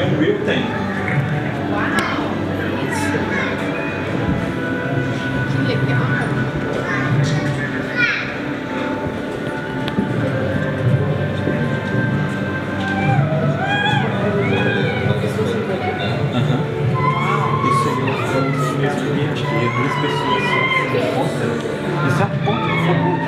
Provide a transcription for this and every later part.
é um real tank. Que legal. Isso aí é um mesmo ambiente, que é duas pessoas só que encontram. Isso é a ponta do fogo.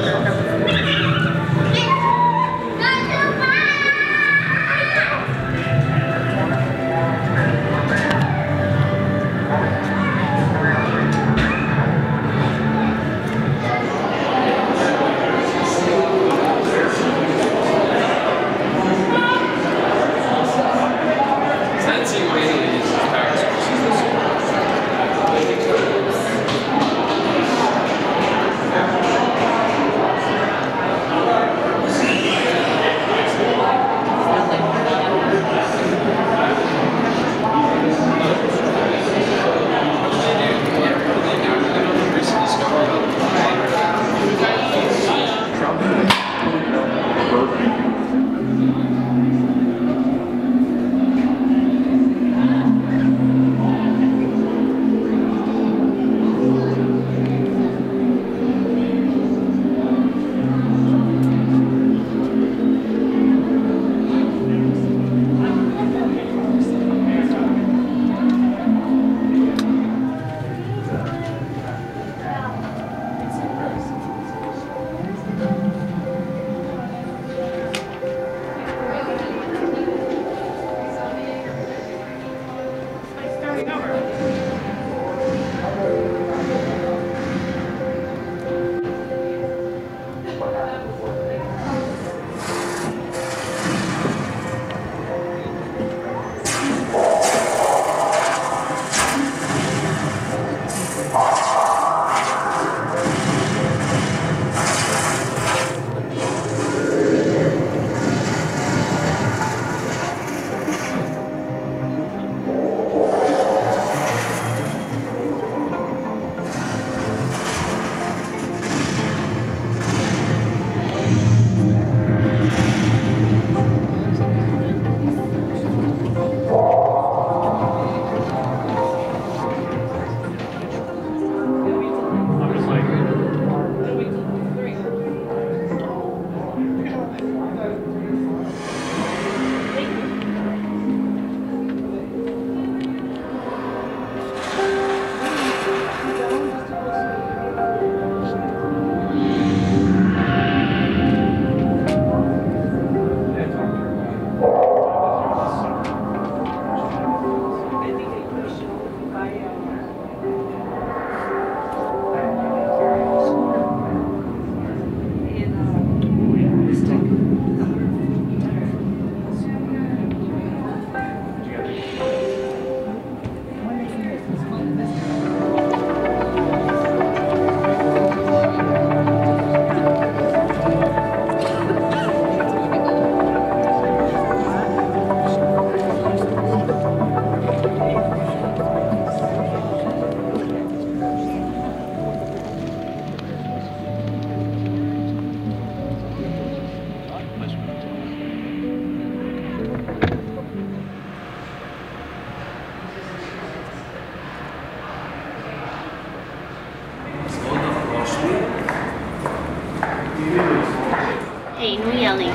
Hey, no yelling.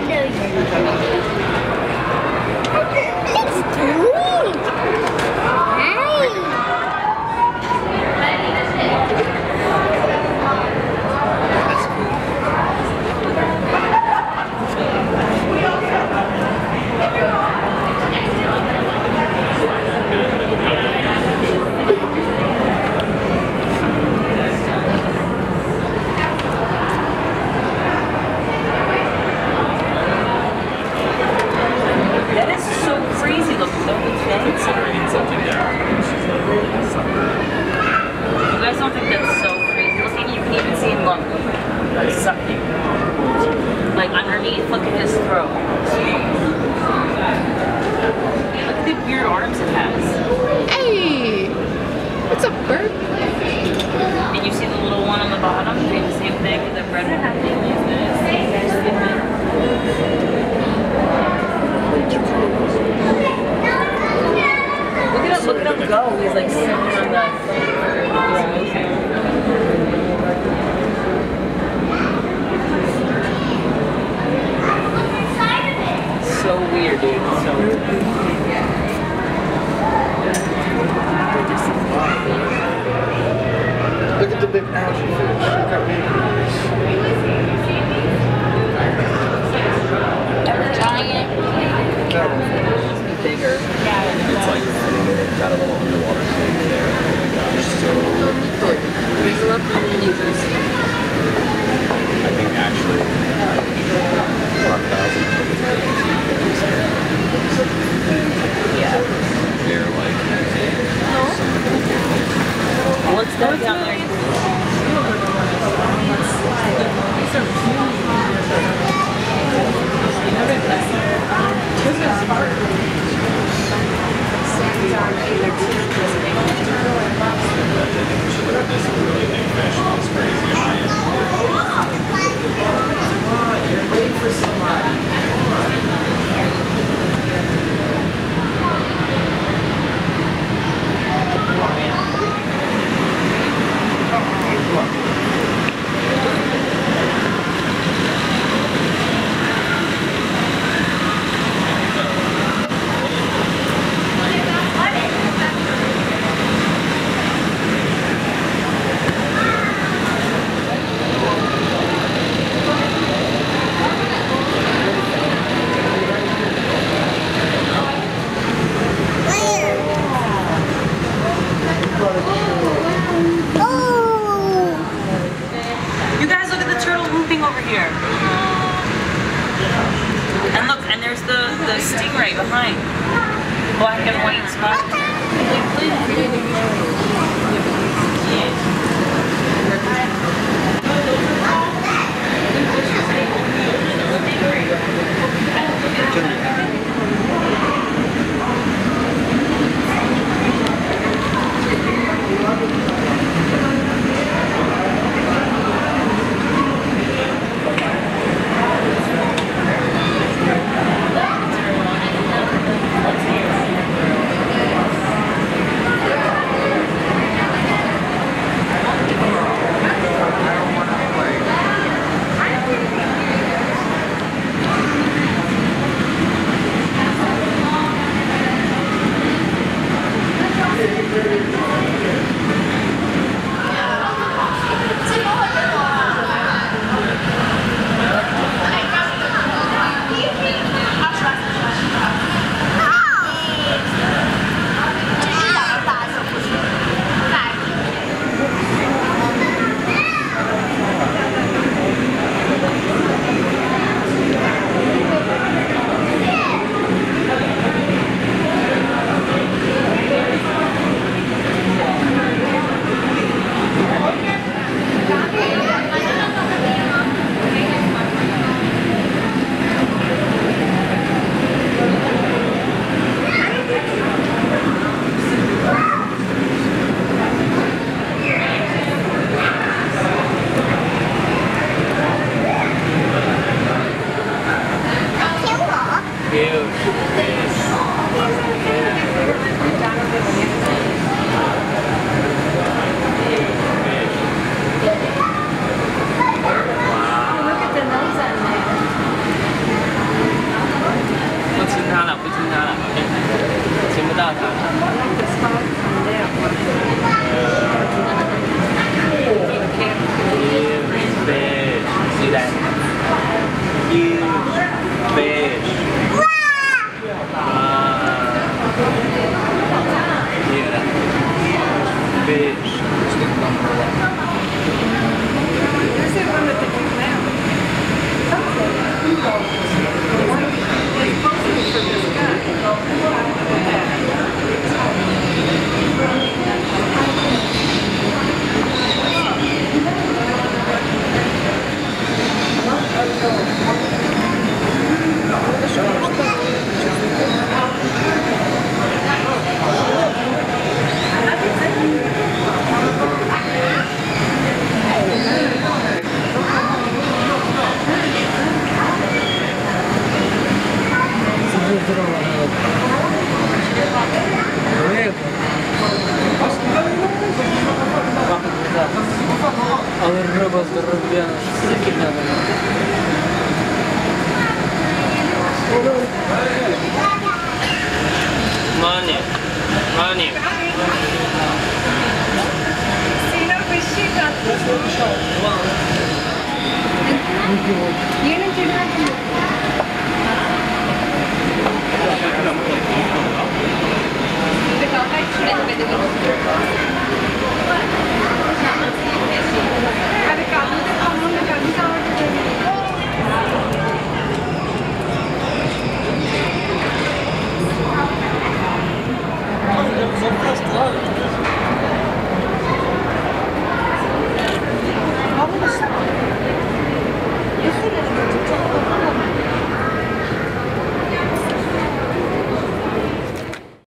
Like underneath, look at his throat. Look at the weird arms it has. Hey! It's a bird. And you see the little one on the bottom doing the same thing with the red one. go. He's like sitting on the so weird, dude. So weird. Look at the big algae fish. Look how big it is. Giant. That one. Bigger. It's like got a little underwater thing there. Oh my gosh, so I think actually crocodiles Yeah. they're like What's that down there? this is really big fish. It's crazy. Wait for somebody. You guys look at the turtle moving over here. And look, and there's the stingray behind. Black and white spot. Honey. Honey. Yeni